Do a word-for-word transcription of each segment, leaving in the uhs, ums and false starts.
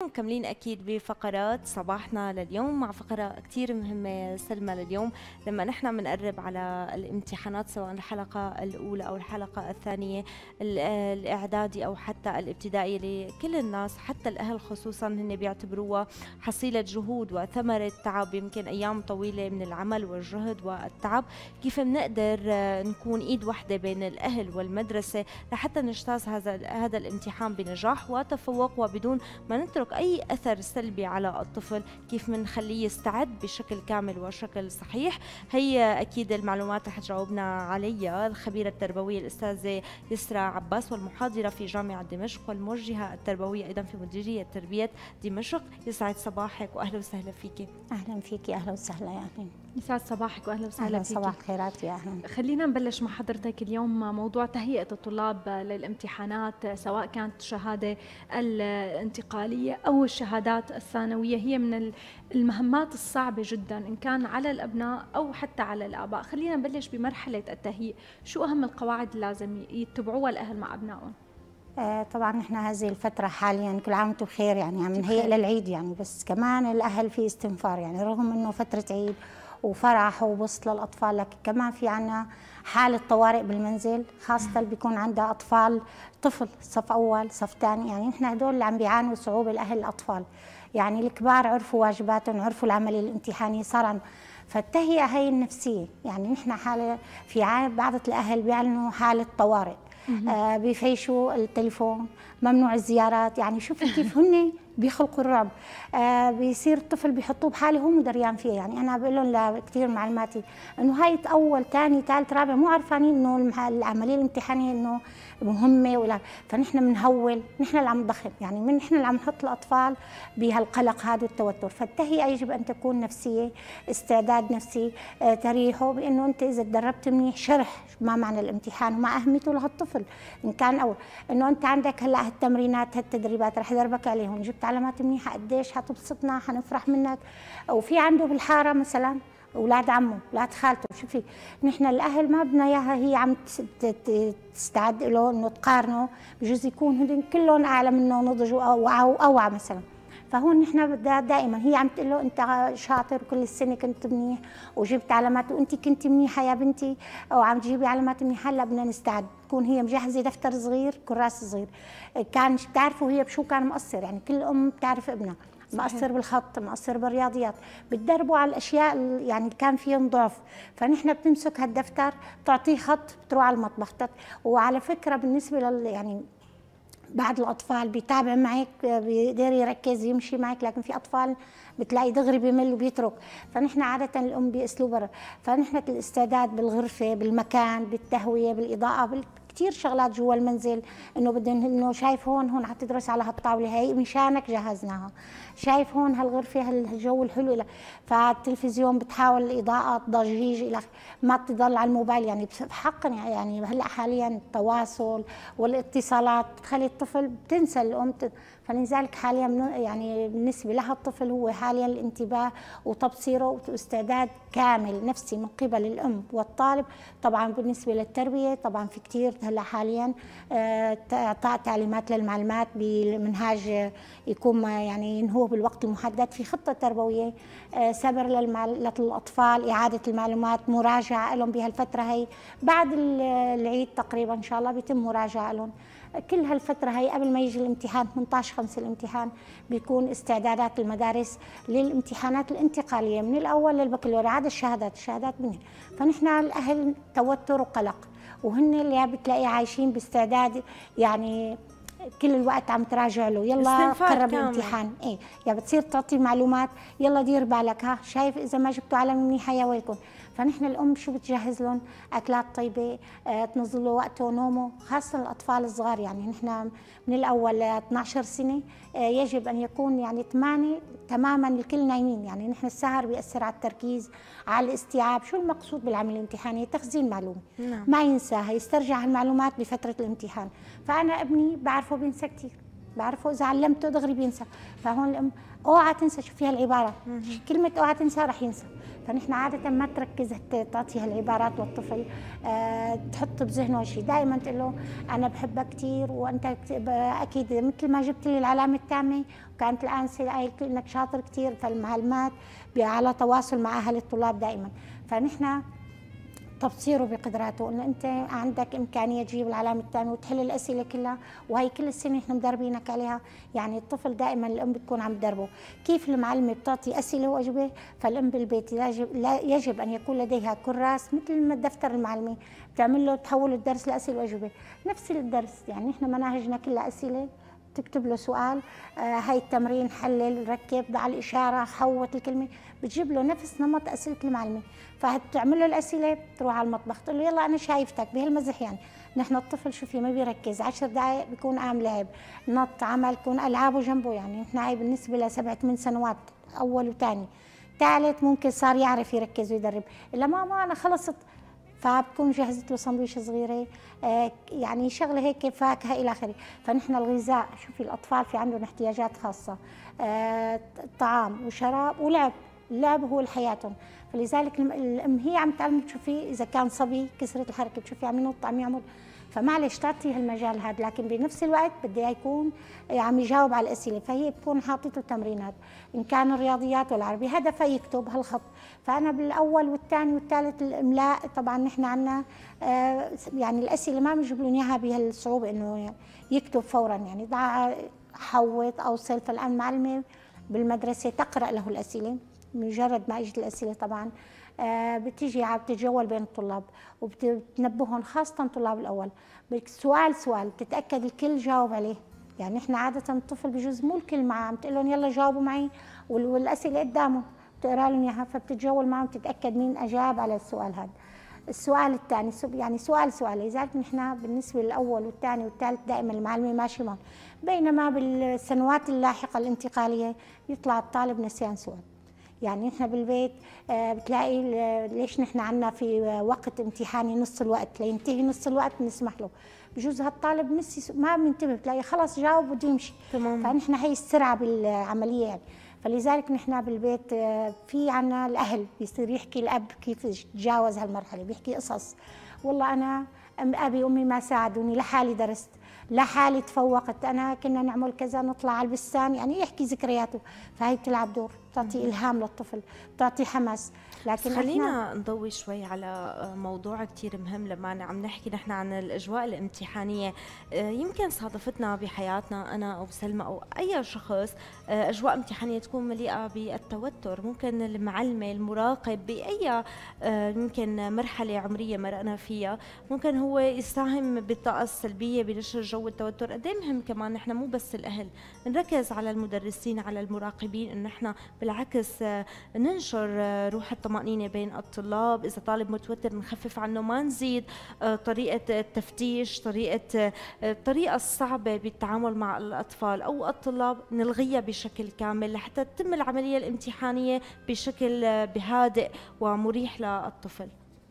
مكملين أكيد بفقرات صباحنا لليوم مع فقرة كتير مهمة سلمى لليوم. لما نحن بنقرب على الامتحانات سواء الحلقة الأولى أو الحلقة الثانية، ال- الإعدادي أو حتى الابتدائي، لكل الناس حتى الأهل خصوصا هن بيعتبروها حصيلة جهود وثمرة تعب، يمكن أيام طويلة من العمل والجهد والتعب. كيف بنقدر آه، نكون إيد واحدة بين الأهل والمدرسة لحتى نجتاز هذا هذا الامتحان بنجاح وتفوق وبدون ما نترك أي أثر سلبي على الطفل؟ كيف منخليه يستعد بشكل كامل وشكل صحيح؟ هي أكيد المعلومات رح تجاوبنا عليها الخبيرة التربوية الأستاذة يسرى عباس، والمحاضرة في جامعة دمشق والموجهة التربوية أيضا في مديرية تربية دمشق. يسعد صباحك وأهلا وسهلا فيك. اهلا فيكي، اهلا وسهلا يا اهلا. يسعد صباحك واهلا وسهلا اهلا فيك. صباح الخيرات يا اهلا. خلينا نبلش مع حضرتك اليوم موضوع تهيئة الطلاب للامتحانات، سواء كانت الشهادة الانتقالية أو الشهادات الثانوية. هي من المهمات الصعبة جدا إن كان على الأبناء أو حتى على الآباء. خلينا نبلش بمرحلة التهيئ. شو أهم القواعد اللي لازم يتبعوها الأهل مع أبنائهم؟ آه طبعا نحن هذه الفترة حاليا كل عام وانتم بخير، يعني عم نهيئ للعيد يعني، بس كمان الأهل في استنفار يعني، رغم إنه فترة عيد وفرح وبسط للأطفال، لكن كمان في عنا حالة طوارئ بالمنزل، خاصة اللي بيكون عندها أطفال، طفل صف أول صف ثاني، يعني نحن هدول اللي عم بيعانوا صعوبة الأهل الأطفال. يعني الكبار عرفوا واجباتهم، عرفوا العملية الامتحانية، صار عن فالتهيئة هي النفسية. يعني نحن حالة في بعض الأهل بيعلنوا حالة طوارئ، آه بيفيشوا التليفون، ممنوع الزيارات، يعني شوفي كيف هن بيخلقوا الرعب. آه بيصير الطفل بيحطوه بحاله هو دريان فيها. يعني انا بقول لهم لكثير معلماتي انه هاي اول ثاني ثالث رابع مو عارفانين انه العمليه الامتحانيه انه مهمه ولا، فنحن بنهول، نحن اللي عم نضخم، يعني من نحن اللي عم نحط الاطفال بهالقلق هذا والتوتر. فالتهيئه يجب ان تكون نفسيه، استعداد نفسي، آه تريحه بانه انت اذا تدربت منيح شرح ما معنى الامتحان وما اهميته لهالطفل. ان كان اول انه انت عندك هلا هالتمرينات هالتدريبات رح يدربك عليهم، جبت علامات منيحه قديش حتبسطنا، حنفرح منك. وفي عنده بالحاره مثلا اولاد عمه، اولاد خالته، شوفي نحن الاهل ما بدنا اياها هي عم تستعد له انه تقارنه، بجوز يكون هن كلهم اعلى منه نضج واوعى واوعى مثلا. فهون نحن دائما هي عم تقول له انت شاطر كل السنه كنت منيح وجبت علامات وانت كنت منيحه يا بنتي، او عم تجيبي علامات منيحه، هلا بدنا نستعد. تكون هي مجهزه دفتر صغير كراس صغير. كان بتعرفوا هي بشو كان مقصر، يعني كل ام بتعرف ابنها مقصر بالخط، مقصر بالرياضيات، بتدربوا على الاشياء اللي يعني كان فيهم ضعف. فنحن بتمسك هالدفتر بتعطيه خط بتروح على المطبخ. وعلى فكره بالنسبه لل يعني بعض الاطفال بيتابع معك بيقدر يركز يمشي معك، لكن في اطفال بتلاقي دغري بمل وبيترك. فنحن عاده الام باسلوبها، فنحن الاستعداد بالغرفه بالمكان بالتهويه بالاضاءه كثير شغلات جوا المنزل، انه بدهم انه شايف هون هون حتدرس على هالطاوله هي مشانك جهزناها، شايف هون هالغرفه هالجو الحلو لك. فالتلفزيون بتحاول الاضاءه ضجيج الى ما تضل على الموبايل، يعني بحقا يعني هلا حاليا التواصل والاتصالات بتخلي الطفل بتنسى الام. فلذلك حاليا يعني بالنسبه لها الطفل هو حاليا الانتباه وتبصيره واستعداد كامل نفسي من قبل الام والطالب. طبعا بالنسبه للتربيه طبعا في كثير هلا حاليا اعطاء تعليمات للمعلمات بمنهاج يكون يعني ينهوه بالوقت المحدد، في خطه تربويه، سبر للاطفال، اعاده المعلومات، مراجعه لهم بهالفتره هي بعد العيد تقريبا ان شاء الله بيتم مراجعه لهم. كل هالفترة هي قبل ما يجي الامتحان ثمانية عشر خمسة الامتحان بيكون استعدادات المدارس للامتحانات الانتقالية من الأول للبكالوريا، عدا الشهادات، الشهادات منه. فنحن الأهل توتر وقلق، وهن اللي بتلاقي عايشين باستعداد، يعني كل الوقت عم تراجع له يلا قرب الامتحان، ايه يا بتصير تعطي معلومات يلا دير بالك، ها شايف اذا ما جبتوا علامه منيحه يا ويلكم. فنحن الام شو بتجهز لهم؟ اكلات طيبه، آه تنظم له وقته نومه، خاصه الاطفال الصغار. يعني نحن من الاول ل اثنعش سنه آه يجب ان يكون يعني ثمانية تماما الكل نايمين. يعني نحن السهر بياثر على التركيز على الاستيعاب. شو المقصود بالعمليه الامتحانيه؟ تخزين معلومه، نعم. ما ينساها، يسترجع المعلومات بفتره الامتحان. فانا ابني بعرفه بينسى كثير، بعرفه اذا علمته دغري بينسى. فهون الام اوعى تنسى، شوفي هالعباره، كلمه اوعى تنسى رح ينسى. فنحن عاده ما تركز تعطي هالعبارات للطفل، أه تحط بذهنه شيء، دائما تقول له انا بحبك كثير وانت اكيد مثل ما جبت لي العلامه التامه وكانت الانسه قالت لي انك شاطر كثير. فالمعلمات على تواصل مع اهل الطلاب دائما. فنحن تبصيره بقدراته، انه انت عندك امكانيه تجيب العلامه الثانيه وتحل الاسئله كلها، وهي كل السنه نحن مدربينك عليها. يعني الطفل دائما الام بتكون عم تدربه كيف المعلمه بتعطي اسئله واجوبه، فالام بالبيت يجب, لا يجب ان يكون لديها كراس مثل ما دفتر المعلمه بتعمل له تحول الدرس لاسئله واجوبه، نفس الدرس. يعني نحن مناهجنا كلها اسئله، تكتب له سؤال، آه هاي التمرين حلل ركب ضع الاشاره حوت الكلمه، بتجيب له نفس نمط اسئله المعلمه. فبتعمل له الاسئله، بتروح على المطبخ تقول له يلا انا شايفتك بهالمزح. يعني نحن الطفل شوفي ما بيركز، عشر دقائق بيكون قام لعب نط عمل كون العابه جنبه. يعني نحن هاي بالنسبه لسبع ثمان سنوات اول وثاني، ثالث ممكن صار يعرف يركز ويدرب. الا ماما انا خلصت، فبكون جهزت له سندويشه صغيره، آه يعني شغله هيك فاكهه الى اخره. فنحن الغذاء، شوفي الاطفال في عندهم احتياجات خاصه، آه طعام وشراب ولعب، اللعب هو حياتهم. فلذلك الام هي عم تعلم، تشوفي اذا كان صبي كسره الحركه بتشوفي عم ينط عم يعمل، فمعلش تعطي هالمجال هذا، لكن بنفس الوقت بدي يكون عم يجاوب على الاسئله. فهي بكون حاطته تمرينات ان كان الرياضيات والعربي، هدفها يكتب هالخط. فانا بالاول والثاني والثالث الاملاء طبعا نحن عندنا آه يعني الاسئله ما بنجيب لهم اياها بهالصعوبه انه يكتب فورا. يعني ضع حوط اوصل. فالان معلمه بالمدرسه تقرا له الاسئله، مجرد ما اجت الاسئله طبعا آه بتيجي عم تتجول بين الطلاب وبتنبههم، خاصه الطلاب الاول، سؤال سؤال بتتاكد الكل جاوب عليه. يعني احنا عاده الطفل بجوز مو الكل معه عم تقول لهم يلا جاوبوا معي والاسئله قدامه بتقرا لهم اياها، فبتتجول معهم تتاكد مين اجاب على السؤال هذا. السؤال الثاني يعني سؤال سؤال. لذلك نحن بالنسبه للاول والثاني والثالث دائما المعلمه ماشيه معهم، بينما بالسنوات اللاحقه الانتقاليه يطلع الطالب نسيان سؤال. يعني نحن بالبيت آه بتلاقي ليش نحن عندنا في وقت امتحاني نص الوقت لينتهي نص الوقت بنسمح له، بجوز هالطالب نسي ما بننتبه بتلاقي خلص جاوب بده يمشي. تمام. فنحن هي السرعه بالعمليه يعني. فلذلك نحن بالبيت آه في عنا الاهل بيصير يحكي الاب كيف تجاوز هالمرحله، بيحكي قصص، والله انا ابي وامي ما ساعدوني، لحالي درست، لحالي تفوقت، انا كنا نعمل كذا نطلع على البستان، يعني يحكي ذكرياته. فهي بتلعب دور، بتعطي الهام للطفل، بتعطي حماس. لكن خلينا نضوي شوي على موضوع كثير مهم. لما عم نحكي نحن عن الاجواء الامتحانيه، يمكن صادفتنا بحياتنا انا او سلمى او اي شخص اجواء امتحانيه تكون مليئه بالتوتر. ممكن المعلمه المراقب باي يمكن مرحله عمريه مرقنا فيها ممكن هو يساهم بالطاقه السلبيه بنشر جو التوتر. قد ايه مهم كمان نحن مو بس الاهل نركز على المدرسين على المراقبين، انه نحن بالعكس ننشر روح الطمأنينة بين الطلاب. إذا طالب متوتر نخفف عنه، ما نزيد طريقة التفتيش، طريقة الطريقة الصعبة بالتعامل مع الأطفال أو الطلاب نلغيها بشكل كامل لحتى تتم العملية الامتحانية بشكل بهادئ ومريح للطفل.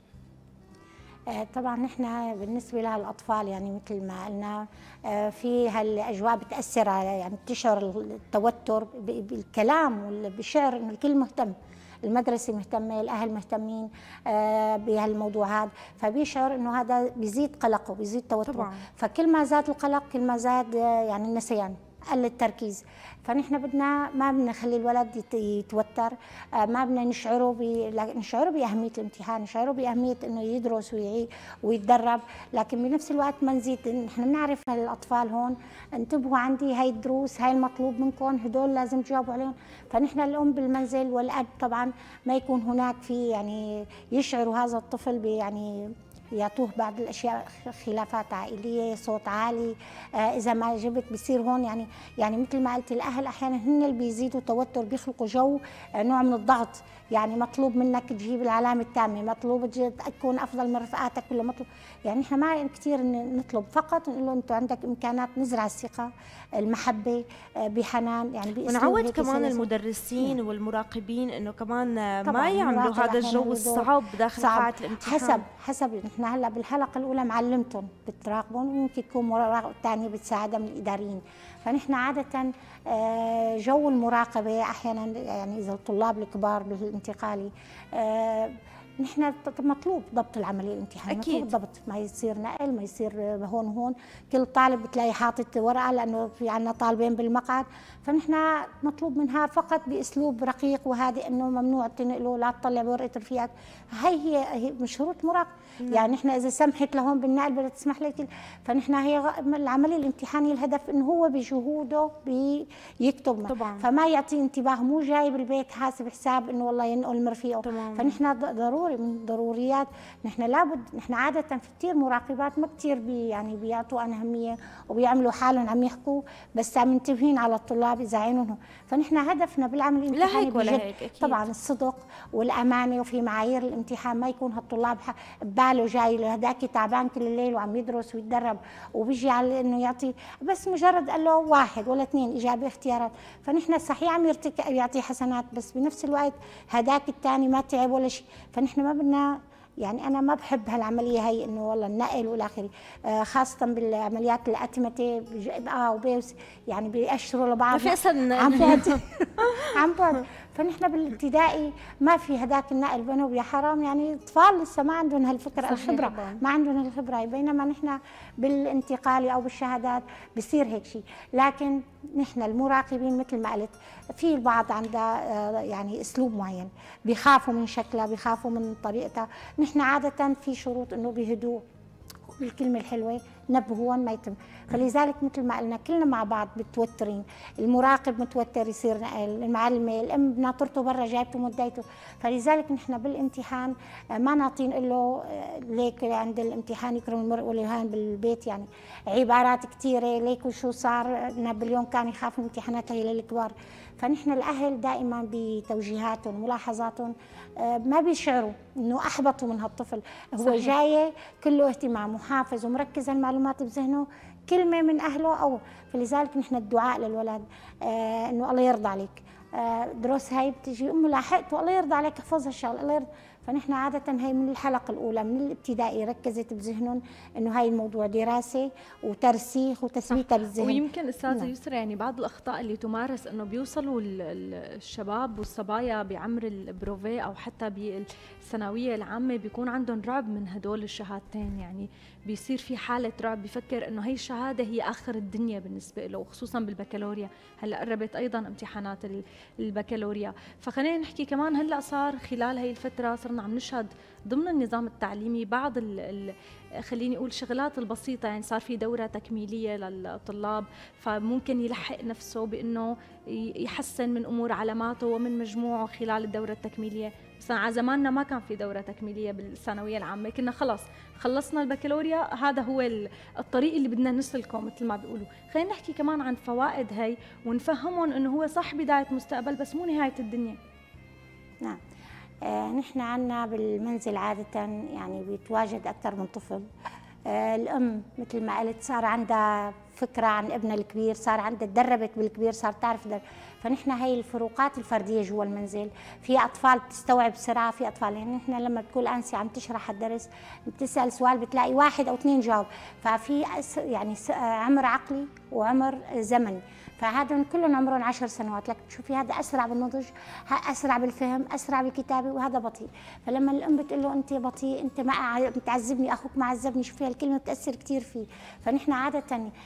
طبعا نحن بالنسبه للاطفال يعني مثل ما قلنا في هالاجواء بتاثر على يعني بتشعر التوتر بالكلام وبالشعر، انه الكل مهتم، المدرسه مهتمه، الاهل مهتمين بهالموضوع هذا، فبيشعر انه هذا بيزيد قلقه بيزيد توتره. فكل ما زاد القلق كل ما زاد يعني النسيان، قل التركيز. فنحن بدنا ما بدنا نخلي الولد يتوتر، ما بدنا نشعره ب... نشعره باهميه الامتحان، نشعره باهميه انه يدرس ويعي ويتدرب، لكن بنفس الوقت ما نزيد. نحن بنعرف الاطفال هون انتبهوا عندي، هاي الدروس هاي المطلوب منكم، هدول لازم تجاوبوا عليهم. فنحن الام بالمنزل والاب طبعا ما يكون هناك في يعني يشعروا هذا الطفل يعني يعطوه بعض الاشياء، خلافات عائليه، صوت عالي، آه اذا ما جبت بصير هون يعني يعني مثل ما قلت الاهل احيانا هن اللي بيزيدوا توتر، بيخلقوا جو آه نوع من الضغط. يعني مطلوب منك تجيب العلامه التامه، مطلوب تكون افضل من رفقاتك، ولا مطلوب يعني احنا ما كثير نطلب، فقط نقول له انت عندك امكانات، نزرع الثقه، المحبه آه بحنان يعني ونعود كمان المدرسين يعني والمراقبين انه كمان ما يعملوا هذا الجو الصعب داخل قاعه الامتحان. حسب حسب نحن نحن هلا بالحلقه الاولى معلمتهم بتراقبهم، ويمكن تكون مراقبه ثانيه بتساعدها من الاداريين. فنحن عاده جو المراقبه احيانا يعني اذا الطلاب الكبار بالانتقالي نحن مطلوب ضبط العمليه الامتحانيه، مطلوب ضبط، ما يصير نقل، ما يصير هون وهون، كل طالب بتلاقي حاطط ورقه لانه في عندنا طالبين بالمقعد، فنحن مطلوب منها فقط باسلوب رقيق وهادئ انه ممنوع تنقلوا، لا تطلع بورقه رفيقك، هي هي, هي من شروط مراقبه، يعني نحن اذا سمحت لهون بالنقل بدها تسمح لك، فنحن هي العمليه الامتحانيه الهدف انه هو بجهوده بيكتب طبعا، فما يعطي انتباه، مو جاي بالبيت حاسب حساب انه والله ينقل من رفيقه، فنحن ضروري من ضروريات، نحن لابد، نحن عاده في كثير مراقبات ما كثير بي يعني بيعطوا اهميه وبيعملوا حالهم عم يحكوا، بس عم منتبهين على الطلاب اذا عينهم، فنحن هدفنا بالعمل الامتحاني بجد طبعا الصدق والامانه، وفي معايير الامتحان ما يكون هالطلاب بباله جاي لهداك تعبان كل الليل وعم يدرس ويتدرب وبيجي على انه يعطي بس مجرد قال له واحد ولا اثنين اجابه اختيارات، فنحن صحيح عم يعطي حسنات بس بنفس الوقت هداك الثاني ما تعب ولا شيء، فنحن ما بدنا يعني انا ما بحب هالعمليه هي انه والله النقل والى اخره، آه خاصه بالعمليات الاتمته اه وب يعني بيأشروا لبعض ما في عن بعد عن بعد، فنحن بالابتدائي ما في هداك النقل بينه وبين حرام، يعني اطفال لسه ما عندهم هالفكره الخبره، ما عندهم هالخبره، بينما نحن بالانتقالي او بالشهادات بصير هيك شيء، لكن نحن المراقبين مثل ما قلت في البعض عنده يعني اسلوب معين، بيخافوا من شكلها، بيخافوا من طريقتها، نحن عاده في شروط انه بهدوء بالكلمه الحلوه نبهون ما يتم، فلذلك مثل ما قلنا كلنا مع بعض متوترين، المراقب متوتر يصير نقل، المعلمه الام ناطرته برا جايبته مديته، فلذلك نحن بالامتحان ما نعطي نقول له ليك عند الامتحان يكرم المرء واليهان بالبيت، يعني عبارات كثيره ليك وشو صار، نابليون كان يخاف من الامتحانات هي للكبار، فنحن الاهل دائما بتوجيهاتهم وملاحظاتهم ما بيشعروا انه احبطوا من هالطفل، هو صحيح. جاي كله اهتمام وحافظ ومركز المعلومات بذهنه، كلمه من اهله او، فلذلك نحن الدعاء للولد آه انه الله يرضى عليك، آه دروس هاي بتجي امه لاحقت والله يرضى عليك احفظ هالشغله الله يرضى، فنحن عادة هي من الحلقة الأولى من الابتدائي ركزت بذهنهم إنه هاي الموضوع دراسة وترسيخ وتثبيتها بالذهن. ويمكن أستاذة يسرى يعني بعض الأخطاء اللي تمارس إنه بيوصلوا الشباب والصبايا بعمر البروفي أو حتى بالثانوية العامة بيكون عندهم رعب من هدول الشهادتين، يعني بيصير في حالة رعب، بيفكر إنه هي الشهادة هي آخر الدنيا بالنسبة له، وخصوصا بالبكالوريا، هلا قربت أيضا امتحانات البكالوريا، فخلينا نحكي كمان هلا صار خلال هي الفترة صرنا عم نشهد ضمن النظام التعليمي بعض ال ال خليني اقول شغلات البسيطه، يعني صار في دوره تكميليه للطلاب، فممكن يلحق نفسه بانه يحسن من امور علاماته ومن مجموعه خلال الدوره التكميليه، بس على زماننا ما كان في دوره تكميليه بالثانويه العامه، كنا خلص خلصنا البكالوريا هذا هو الطريق اللي بدنا نسلكه مثل ما بيقولوا. خلينا نحكي كمان عن فوائد هي ونفهمهم انه هو صح بدايه مستقبل بس مو نهايه الدنيا. نعم. آه نحن عنا بالمنزل عادة يعني بيتواجد أكثر من طفل، آه الأم مثل ما قلت صار عندها فكرة عن ابنها الكبير، صار عندها تدربت بالكبير، صار تعرف در... فنحن هي الفروقات الفردية جوا المنزل، في أطفال بتستوعب بسرعة، في أطفال يعني نحن لما بتكون أنسي عم تشرح الدرس بتسأل سؤال بتلاقي واحد أو اثنين جاوب، ففي يعني عمر عقلي وعمر زمني، فهذا كلهم عمرهم عشر سنوات، لكن تشوفي هذا اسرع بالنضج، اسرع بالفهم، اسرع بالكتابه، وهذا بطيء، فلما الام بتقول له انت بطيء، انت ما بتعذبني، اخوك ما عذبني، شوفي هالكلمه بتاثر كثير فيه، فنحن عاده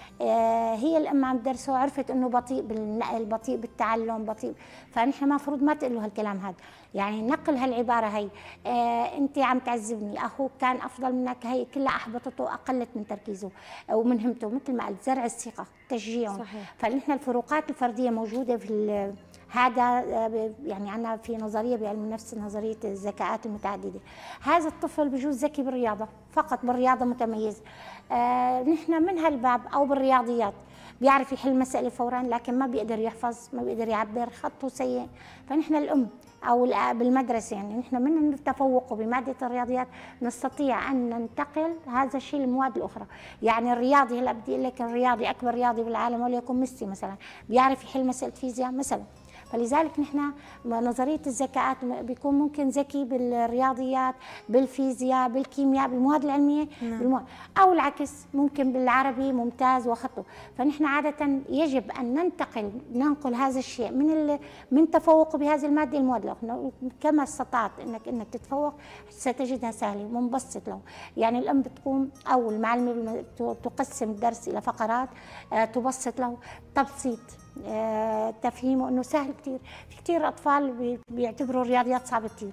آه هي الام عم تدرسه عرفت انه بطيء بالنقل، بطيء بالتعلم، بطيء، فنحن المفروض ما تقول له هالكلام هذا، يعني نقل هالعباره هي آه انت عم تعذبني، اخوك كان افضل منك، هي كلها احبطته واقلت من تركيزه ومن همته، مثل ما قلت زرع الثقه، تشجيعهم، فنحن الفروقات الفرديه موجوده في هذا، يعني عندنا في نظريه بعلم النفس نظريه الذكاءات المتعدده، هذا الطفل بجوز ذكي بالرياضه فقط، بالرياضه متميز، آه نحن من هالباب او بالرياضيات بيعرف يحل مسألة فورا، لكن ما بيقدر يحفظ، ما بيقدر يعبر، خطه سيء، فنحن الأم أو بالمدرسة يعني نحن من التفوق بمادة الرياضيات نستطيع أن ننتقل هذا الشيء للمواد الأخرى، يعني الرياضي هلا بدي أقول لك الرياضي أكبر رياضي بالعالم وليكن ميسي مثلا بيعرف يحل مسألة فيزياء مثلا، فلذلك نحن نظريه الذكاءات بيكون ممكن ذكي بالرياضيات، بالفيزياء، بالكيمياء، بالمواد العلميه، نعم. بالمواد. او العكس ممكن بالعربي ممتاز وخطه. فنحن عاده يجب ان ننتقل ننقل هذا الشيء من من تفوقه بهذه الماده المواد له. كما استطعت انك انك تتفوق ستجدها سهله ومنبسط له. يعني الام بتقوم او المعلمه تقسم الدرس الى فقرات، آه تبسط له تبسيط، آه تفهيمه انه سهل كثير. في كثير اطفال بيعتبروا الرياضيات صعبه كثير.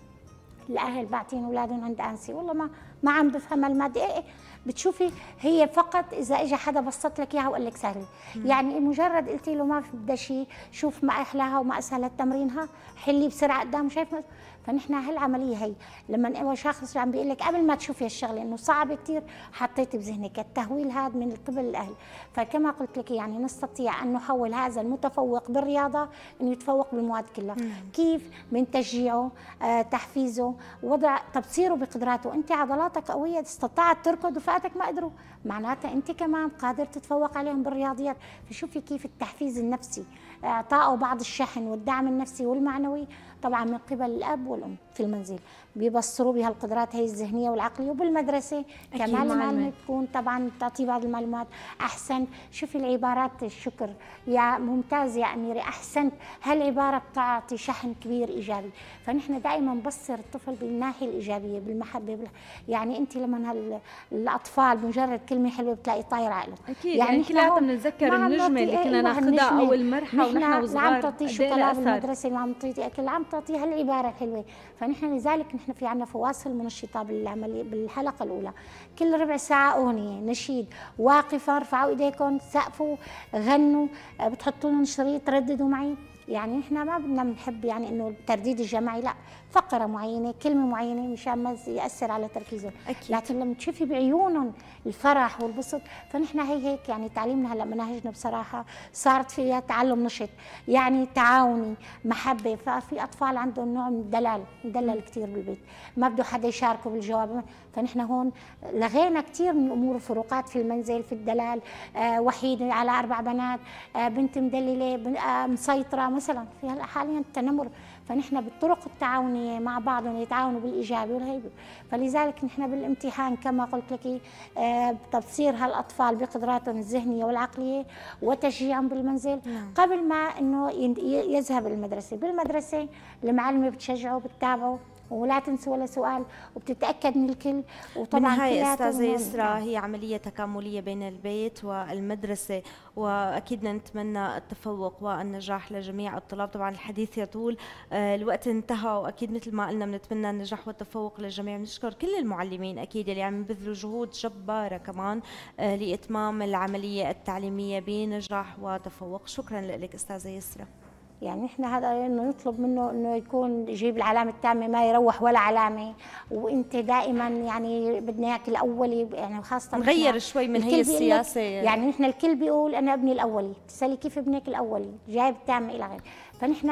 الاهل باعتين اولادهم عند انسي والله ما ما عم بفهم الماده. إيه إيه بتشوفي هي فقط اذا اجى حدا بسط لك اياها وقال لك سهله. يعني مجرد قلتي له ما بدها شيء، شوف ما احلاها وما اسهل تمرينها، حلي بسرعه قدام شايف. فنحن هالعمليه هي لما اول شخص عم بيقول لك قبل ما تشوفي الشغله انه صعب كثير حطيتي بذهنك التهويل هذا من قبل الاهل. فكما قلت لك يعني نستطيع ان نحول هذا المتفوق بالرياضه انه يتفوق بالمواد كلها. مم. كيف؟ من تشجيعه، آه، تحفيزه، وضع تبصيره بقدراته. انت عضلاتك قويه استطاعت تركض وفاتك ما قدروا، معناتها انت كمان قادر تتفوق عليهم بالرياضيات. فشوفي كيف التحفيز النفسي، اعطائه بعض الشحن والدعم النفسي والمعنوي طبعا من قبل الاب والام في المنزل، بيبصروا بهالقدرات هي الذهنيه والعقليه. وبالمدرسه كمان المعلمه تكون طبعا تعطي بعض المعلومات. احسن، شوفي العبارات الشكر، يا ممتاز يا اميره، احسنت، هالعباره بتعطي شحن كبير ايجابي. فنحن دائما نبصر الطفل بالناحيه الايجابيه بالمحبه بال... يعني انت لما هالاطفال بمجرد كلمه حلوه بتلاقي طاير عقله. اكيد يعني, يعني كلياتنا بنتذكر النجمه اللي كنا ناخذها اول مرحله ونحن وصغار. عم تعطي شوكولا بالمدرسه، اللي عم تعطي اكل، عم تعطي هالعباره الحلوه. فنحن لذلك نحن في عندنا فواصل منشطه بالعمليه بالحلقه الاولى، كل ربع ساعه اغنيه نشيد، واقفه ارفعوا ايديكم، سقفوا، غنوا، بتحطوا لهم شريط رددوا معي. يعني نحن ما بدنا بنحب يعني انه الترديد الجماعي، لا، فقره معينه كلمه معينه مشان ما ياثر على تركيزهم. أكيد. لكن لما تشوفي بعيونهم الفرح والبسط. فنحن هي هيك يعني تعليمنا هلا مناهجنا بصراحه صارت فيها تعلم نشط، يعني تعاوني، محبه. ففي اطفال عندهم نوع من الدلال، مدلل كثير بالبيت، ما بده حدا يشاركه بالجواب. فنحن هون لغينا كثير من الامور الفروقات في المنزل في الدلال. آه وحيده على اربع بنات، آه بنت مدلله، آه مسيطره مثلا، في هلا حاليا التنمر. فنحن بالطرق التعاونيه مع بعضهم يتعاونوا بالايجابي والهيبه. فلذلك نحن بالامتحان كما قلت لك آه تبصير هالاطفال بقدراتهم الذهنيه والعقليه وتشجيعهم بالمنزل. نعم. قبل ما انه يذهب المدرسه. بالمدرسه المعلمه بتشجعه بتتابعه ولا تنسى ولا سؤال وبتتاكد من الكل. وطبعا هاي استاذه يسرا هي عمليه تكامليه بين البيت والمدرسه، واكيد نتمنى التفوق والنجاح لجميع الطلاب. طبعا الحديث يطول، آه الوقت انتهى، واكيد مثل ما قلنا بنتمنى النجاح والتفوق للجميع. بنشكر كل المعلمين اكيد اللي عم يبذلوا جهود جباره كمان آه لاتمام العمليه التعليميه بنجاح وتفوق. شكرا لك استاذه يسرا. يعني احنا هذا انه نطلب منه انه يكون يجيب العلامه التامه، ما يروح ولا علامه. وانت دائما يعني بدنا اياك الاولي، يعني خاصه نغير شوي من هي السياسه. يعني نحن الكل بيقول انا ابني الاولي، بتسالي كيف ابنك الاولي جايب تامه الى غير. فنحن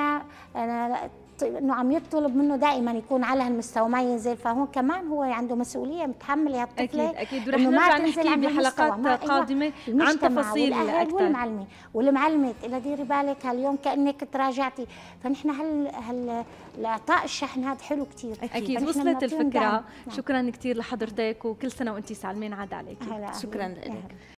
انا انه عم يطلب منه دائما يكون على هالمستوى ما ينزل. فهون كمان هو عنده مسؤوليه متحمله هالطفله. اكيد اكيد ورح نرجع نحكي بحلقات قادمه عن تفاصيل اكثر. والمعلمه والمعلمه اللي ديري بالك هاليوم كانك تراجعتي. فنحن هال هال الاعطاء الشحن هذا حلو كثير. اكيد, أكيد. وصلت الفكره. شكرا كثير لحضرتك وكل سنه وانت سالمين عاد عليك. شكرا لك.